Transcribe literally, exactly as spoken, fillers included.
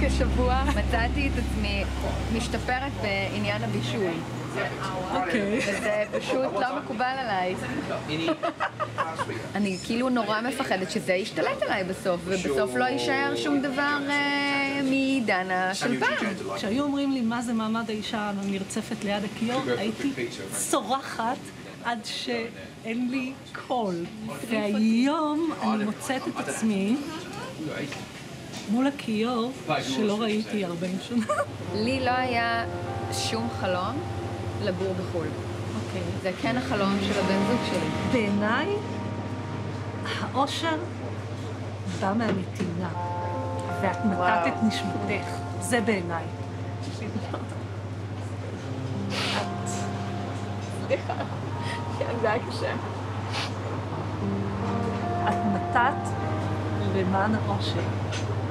כשבוע מצאתי את עצמי משתפרת בעניין הבישול. אוקיי. וזה פשוט לא מקובל עליי. אני כאילו נורא מפחדת שזה ישתלט עליי בסוף, ובסוף לא יישאר שום דבר מעידן של פעם. כשהיו אומרים לי מה זה מעמד האישה הנרצפת ליד הכיור, הייתי צורחת עד שאין לי קול. והיום אני מוצאת את עצמי מול הכיור שלא ראיתי ארבעים שנה. לי לא היה שום חלום לגור בחו"ל. אוקיי. זה כן החלום של הבן זוג שלי. בעיניי, האושר בא מהנתינה, ואת נתת את נשמתך. זה בעיניי. סליחה, כן, זה היה קשה. את נתת למען האושר.